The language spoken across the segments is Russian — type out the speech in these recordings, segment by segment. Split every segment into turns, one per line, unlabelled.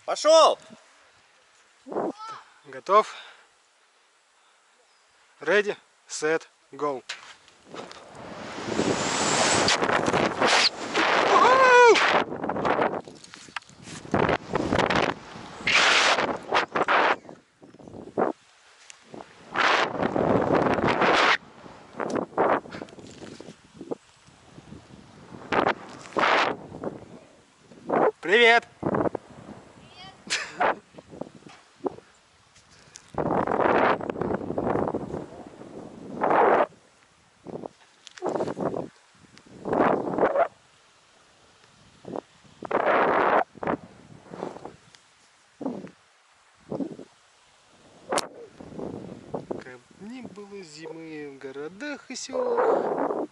Пошел!
Готов? Ready, set, go. Привет! Как ни было зимы в городах и селах.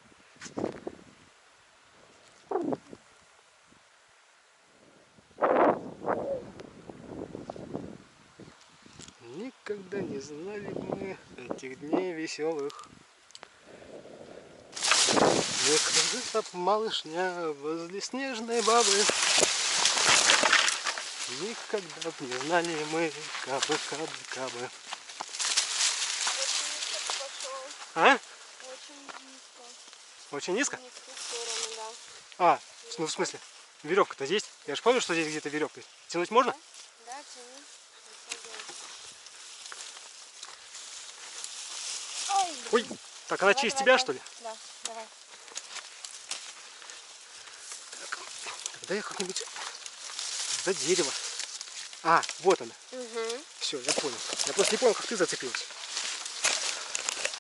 Никогда не знали мы этих дней веселых. Не кружит малышня возле снежной бабы. Никогда б не знали мы, кабы, кабы, кабы. А?
Очень низко.
Очень низко?
Не в ту сторону, да.
А, ну в смысле, веревка-то есть? Я же помню, что здесь где-то веревка. Тянуть можно?
Да, тяни.
Ой, так она через тебя, что ли?
Да, давай.
Тогда я как-нибудь за дерево. А, вот она.
Угу.
Все, я понял. Я просто не понял, как ты зацепилась.